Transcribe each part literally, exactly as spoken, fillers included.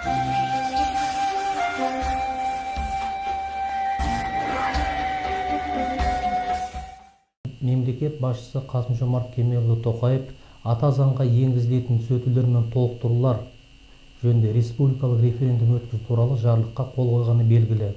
Мемлекет басшысы Қасым-Жомарт Кемелұлы Тоқаев ата заңға енгізілетін түзетулер мен толықтырулар жөнінде республикалық референдум өткізу туралы жарлыққа қол қойғаны белгілі.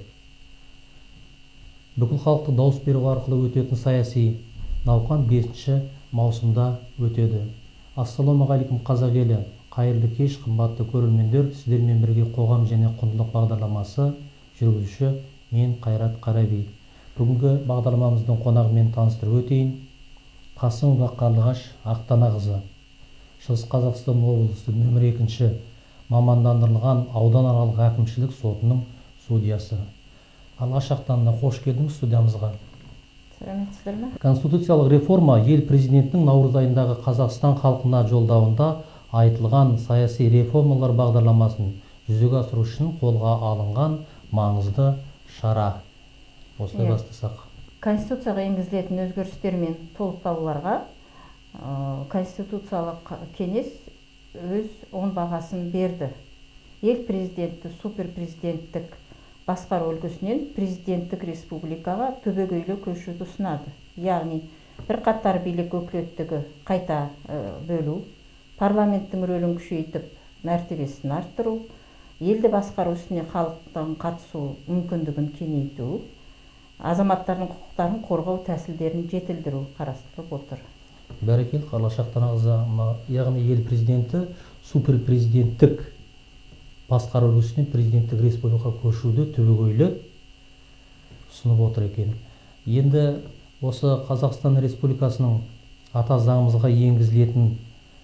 Бүкіл халықтық дауыс беру арқылы өтетін саяси науқан бесінші маусымда өтеді. Ассалаумағалейкум қазақ елі, қайырлы кеш, қымбатты көрермендер. Сіздермен бірге қоғам және құндылық бағдарламасы жүргізуші мен Қайрат Қараби. Бүгінгі бағдарламамыздың қонағымен таныстырып өтейін. Қасымова Қарлығаш Ақтанақызы, Шығыс Қазақстан облысы нөмір екінші мамандандырылған ауданаралық әкімшілік сотының судьясы. Алғаш Ақтанына қош келдіңіз студиямызға. Сәлеметсіздер ме? Конституциялық реформа ел президентінің наурыз айындағы Қазақстан халқына жолдауында айтылған саяси реформалар бағдарламасын жүзеге асыру үшін қолға алынған маңызды шара. Осылай бастасақ. Конституцияға енгізілетін өзгерістер мен толықтыруларға Конституциялық кеңес өз оң бағасын берді. Ел президенті суперпрезиденттік басқару үлгісінен президенттік республикаға түбегейлі көшуді ұсынады. Яғни бірқатар билік өкілеттігі қайта бөлу, парламенттің рөлін күшейтіп, мәртебесін арттыру, елді басқару ісіне халықтың қатысу мүмкіндігін кеңейту, азаматтардың құқықтарын қорғау тәсілдерін жетілдіру қарастырылып отыр. Бәрекелді, Қарлығаш Ақтанақызы, яғни ел президенті суперпрезиденттік басқару үлгісінен президенттік республикаға көшуді түбегейлі ұсынып отыр екен. Енді осы Қазақстан Республикасының ата заңымызға енгізілетін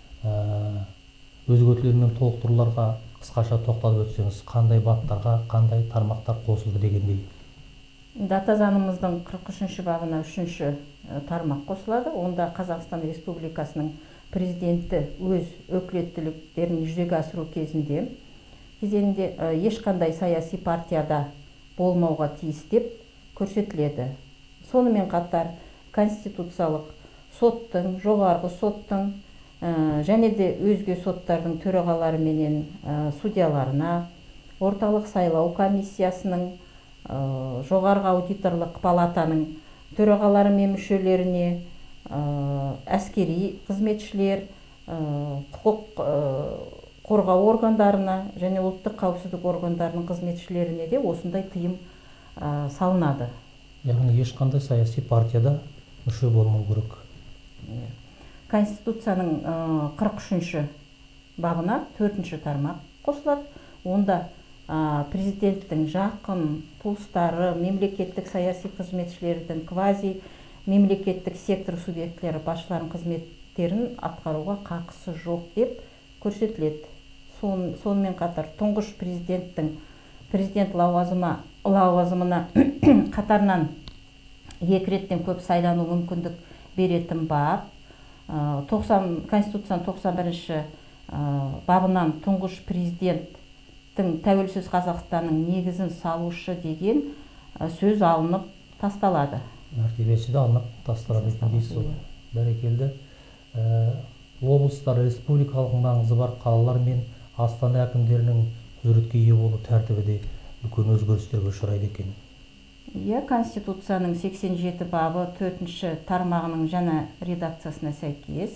өзгертулер мен толықтыруларға қысқаша тоқталып өтсеңіз, қандай баптарға, қандай тармақтар қосылды дегендей? Ата заңымыздың қырық үшінші бабына үшінші тармақ қосылады. Онда Қазақстан Республикасының президенті өз өкілеттіліктерін жүзеге асыру кезінде кезеңде ешқандай саяси партияда болмауға тиіс деп көрсетіледі. Сонымен қатар конституциялық соттың, жоғарғы соттың және де өзге соттардың төрағалары менен судьяларына, орталық сайлау комиссиясының, жоғарғы аудиторлық палатаның төрағалары мен мүшелеріне, әскери қызметшілер, құқық қорғау органдарына және ұлттық қауіпсіздік органдарының қызметшілеріне де осындай тыйым салынады. Яғни ешқандай саяси партияда мүше болмау керек. Конституцияның қырық үшінші бабына төртінші тармақ қосылады. Онда президенттің жақын туыстары, мемлекеттік саяси қызметшілердің, квази мемлекеттік сектор субъектілері басшыларының қызметтерін атқаруға қақысы жоқ деп көрсетіледі. Сонымен қатар тұңғыш президенттің президент лауазымына қатарынан екі реттен көп сайлану мүмкіндік беретін бап, Конституцияның тоқсан бірінші бабынан тұңғыш президенттің тәуелсіз Қазақстанның негізін салушы деген сөз алынып тасталады. Мәртебесі де алынып тасталады дейсіз. Бәрекелді. Облыстар республикалық маңызы бар қалалар мен астана әкімдерінің құзыретке ие болу тәртібі де үлкен өзгерістерге ұшырайды екен. Иә, Конституцияның сексен жеті бабы төртінші тармағының жаңа редакциясына сәйкес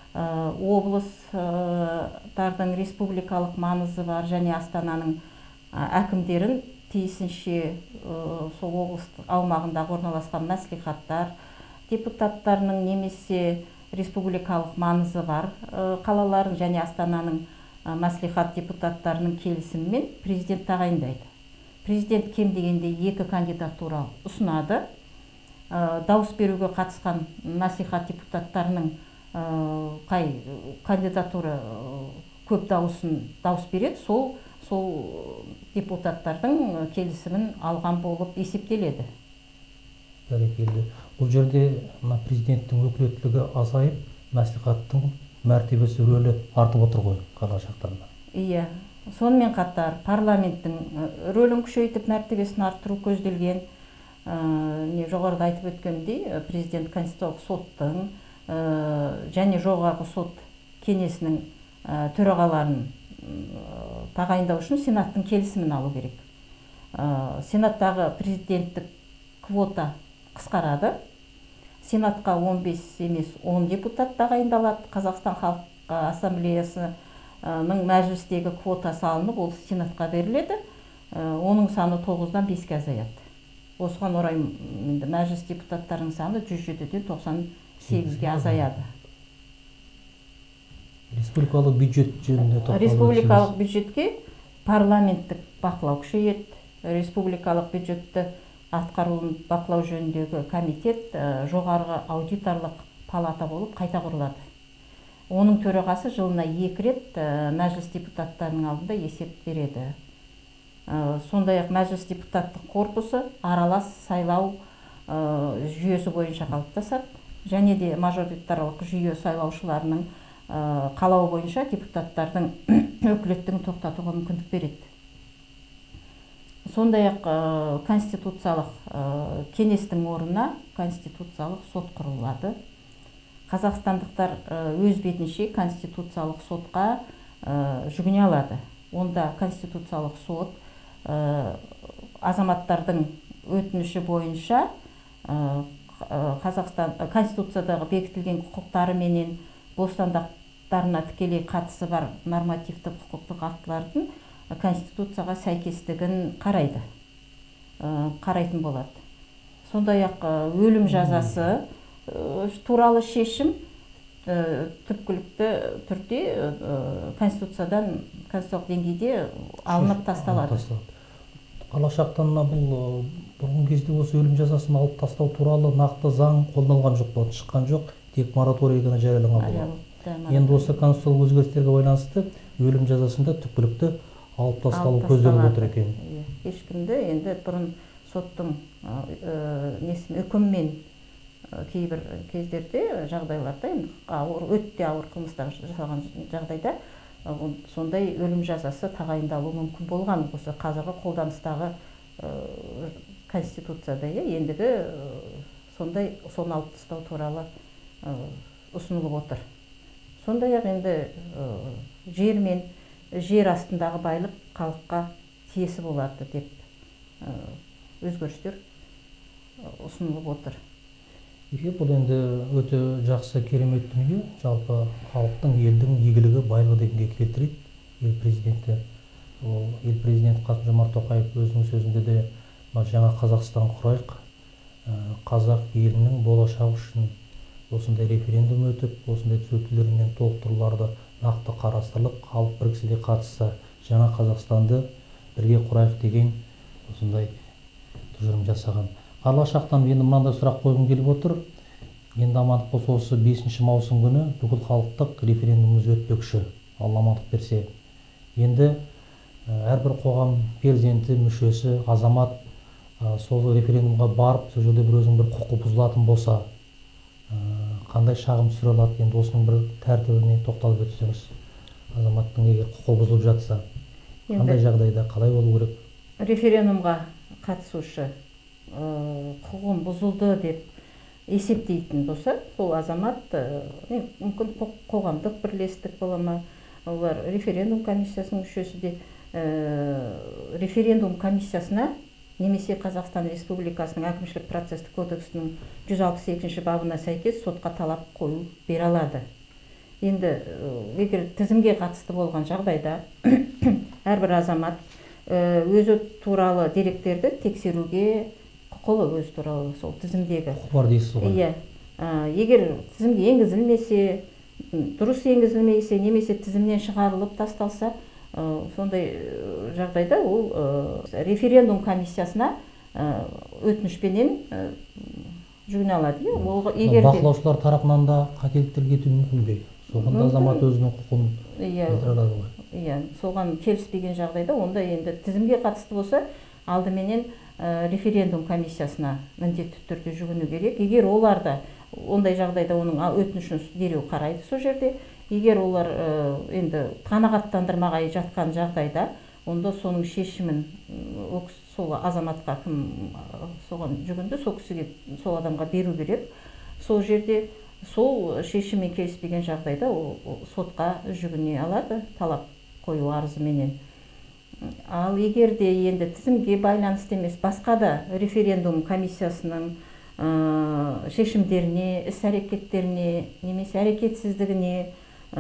облыстардың республикалық маңызы бар және астананың әкімдерін тиісінше сол облыс аумағындағы орналасқан мәслихаттар депутаттарының немесе республикалық маңызы бар қалалардың және астананың мәслихат депутаттарының келісімімен президент тағайындайды. Президент кем дегенде екі кандидатура ұсынады. Дауыс беруге қатысқан мәслихат депутаттарының қай кандидатура көп дауысын дауыс береді, сол сол депутаттардың келісімін алған болып есептеледі. Бәрекелді. Бұл жерде президенттің өкілеттілігі азайып, мәслихаттың мәртебесі рөлі артып отыр ғой, Қарлығаш Ақтанақызы. Иә. Сонымен қатар парламенттің рөлін күшейтіп мәртебесін арттыру көзделген. Жоғарыда айтып өткендей, президент конституциялық соттың және жоғарғы сот кеңесінің төрағаларын тағайындау үшін сенаттың келісімін алу керек. Сенаттағы президенттік квота қысқарады. Сенатқа он бес емес он депутат тағайындалады. Қазақстан Халқы Ассамблеясының мәжілістегі квота салынып, ол сенатқа беріледі. Оның саны тоғыздан беске азаяды. Осыған орай мәжіліс депутаттарының саны жүз жетіден тоқсан сегізге азаяды. Республикалық бюджет жөнінде тоқталып Республикалық бюджетке парламенттік бақылау күшейеді. Республикалық бюджетті атқаруын бақылау жөніндегі комитет жоғарғы аудиторлық палата болып қайта құрылады. Оның төрағасы жылына екі рет мәжіліс депутаттарының алдында есеп береді. Сондай-ақ мәжіліс депутаттық корпусы аралас сайлау жүйесі бойынша қалыптасады. Және де мажоритарлық жүйе сайлаушыларының қалауы бойынша депутаттардың өкілеттігін тоқтатуға мүмкіндік береді. Сондай-ақ конституциялық кеңестің орнына конституциялық сот құрылады. Қазақстандықтар өз бетінше конституциялық сотқа жүгіне алады. Онда конституциялық сот азаматтардың өтініші бойынша Қазақстан конституциядағы бекітілген құқықтары менен бостандықтарына тікелей қатысы бар нормативті құқықтық актілердің конституцияға сәйкестігін қарайды, қарайтын болады. Сондай-ақ өлім жазасы туралы шешім түпкілікті түрде конституциядан, конституциялық деңгейде алынып тасталады. Алашақтан бұл бұрынғы кезде осы өлім жазасын алып тастау туралы нақты заң қолданылған жоқ болады, шыққан жоқ, тек мораторий ғана жарияланған болады. Енді осы конституциялық өзгерістерге байланысты өлім жазасында түпкілікті алып тасталу көзделіп отыр екен. Ешкімді енді бұрын соттың үкіммен кейбір кездерде жағдайларда өте ауыр қылмыстар жасалған жағдайда сондай өлім жазасы тағайындалуы мүмкін болған. Осы қазіргі қолданыстағы конституцияда ендігі сондай соны алып тастау туралы ұсынылып отыр. Сондай-ақ енді жер мен жер астындағы байлық халыққа тиесілі болады деп өзгерістер ұсынылып отыр. Бұл енді өте жақсы керемет дүние, жалпы халықтың, елдің игілігі, байлығы дегенге келтіреді ел президенті. Ел президенті Қасым-Жомарт Тоқаев өзінің сөзінде де жаңа Қазақстан құрайық, қазақ елінің болашағы үшін осындай референдум өтіп, осындай түзетулер мен толықтыруларды нақты қарастырылып, халық бір кісіге қатысса, жаңа Қазақстанды бірге құрайық деген осындай тұжырым жасаған. Алашақтан енді мынандай сұрақ қойғым келіп отыр. Енді амандық болса осы бесінші маусым күні бүкіл халықтық референдумымыз өтпекші, Алла амандық берсе. Енді әрбір қоғам перзенті, мүшесі, азамат сол референдумға барып, сол жерде бір өзінің бір құқы бұзылатын болса, қандай шағым түсіре алады? Енді осының бір тәртібіне тоқталып өтсеңіз, азаматтың егер құқы бұзылып жатса, қандай жағдайда, қалай болу керек? Референдумға қатысушы құқығын бұзылды деп есептейтін болса, сол азамат мүмкін қоғамдық бірлестік бола ма, олар референдум комиссиясының мүшесі де референдум комиссиясына немесе Қазақстан Республикасының әкімшілік процестік кодексінің жүз алпыс екінші бабына сәйкес сотқа талап қою бере алады. Енді егер тізімге қатысты болған жағдайда әрбір азамат өзі туралы деректерді тексеруге құқылы, өз туралы сол тізімдегі. Құқы бар дейсіз ғой. Иә. Егер тізімге енгізілмесе, дұрыс енгізілмесе, немесе тізімнен шығарылып тасталса, сондай жағдайда ол референдум комиссиясына өтінішпенен жүгіне алады. Бақылаушылар тарапынан да қателіктер кетуі мүмкін бе? Соған азамат өзінің құқығын білдіре алады ғой. Иә, соған келіспеген жағдайда онда енді тізімге қатысты болса, алдыменен референдум комиссиясына міндетті түрде жүгіну керек. Егер оларда ондай жағдайда оның өтінішін дереу қарайды сол жерде. Егер олар енді қанағаттандырмағай жатқан жағдайда, онда соның шешімін сол азаматқа кім соған жүгінді, сол кісіге, сол адамға беру керек. Сол жерде сол шешіммен келіспеген жағдайда сотқа жүгіне алады, талап қою арызыменен. Ал егер де енді тізімге байланысты емес басқа да референдум комиссиясының шешімдеріне, іс әрекеттеріне немесе әрекетсіздігіне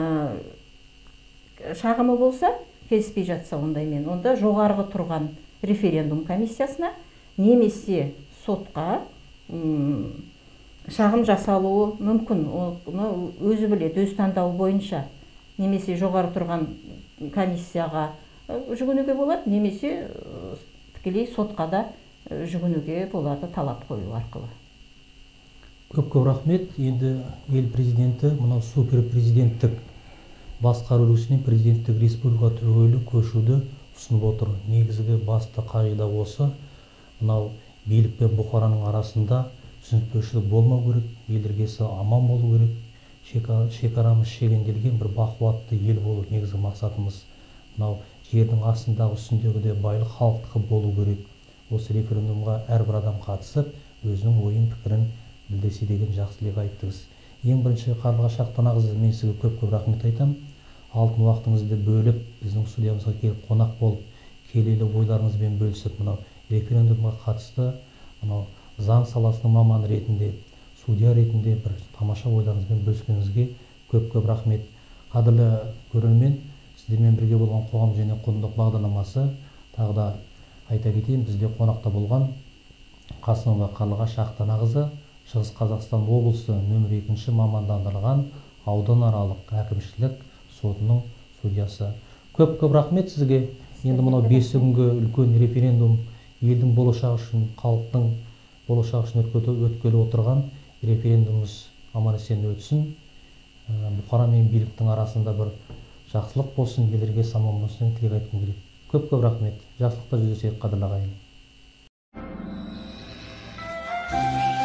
шағымы болса, келіспей жатса ондаймен, онда жоғарғы тұрған референдум комиссиясына немесе сотқа шағым жасалуы мүмкін. Оны өзі біледі, өз таңдауы бойынша. Немесе жоғары тұрған комиссияға жүгінуге болады, немесе тікелей сотқа да жүгінуге болады талап қою арқылы. Көп-көп рахмет. Енді ел президенті мынау супер президенттік басқару үрдісіне президенттік республика түгелі көшуді ұсынып отыр. Негізгі басты қағида осы. Мынау билік пен бұқараның арасында түсініспеушілік болмау керек, ел іргесі аман болу керек, шекарамыз шегенделген бір бақуатты ел болу негізгі мақсатымыз. Мынау жердің астындағы үстіндегі де байлық халықтікі болу керек. Осы референдумға әрбір адам қатысып, өзінің ойын пікірін білдірсе деген жақсылық айттыңыз. Ең бірінші Қарлығаш Ақтанағызы, мен сізге көп-көп рахмет айтамын. Алтын уақытыңызды бөліп, біздің студиямызға келіп қонақ болып, келелі ойларыңызбен бөлісіп, мынау референдумға қатысты, мынау заң саласының маманы ретінде, судья ретінде бір тамаша ойларыңызбен бөліскеніңізге көп-көп рахмет. Қадірлі көрермен, сіздермен бірге болған қоғам және құндылық бағдарламасы, тағы да айта кетейін, бізде қонақта болған Қасымова Қарлығаш Ақтанағызы, Шығыс Қазақстан облысы нөмір екінші мамандандырылған ауданаралық әкімшілік сотының судьясы. Көп-көп рахмет сізге. Енді мынау бес күнгі үлкен референдум, елдің болашағы үшін, халықтың болашағы үшін өткелі отырған референдумымыз аман-есен өтсін. Бұқара мен биліктің арасында бір жақсылық болсын, елдерге саман болсын тілек айтқым келеді. Көп-көп рахмет. Жақсылықта жүздесейік, қадірлі ағайын.